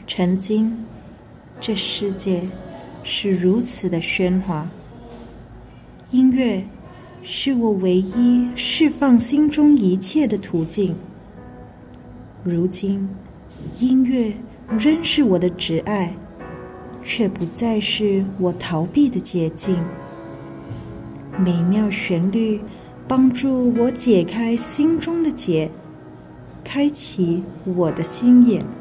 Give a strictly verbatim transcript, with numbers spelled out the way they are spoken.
曾经，这世界是如此的喧哗，音乐是我唯一释放心中一切的途径。如今，音乐仍是我的挚爱，却不再是我逃避的捷径。美妙旋律帮助我解开心中的结，开启我的心眼。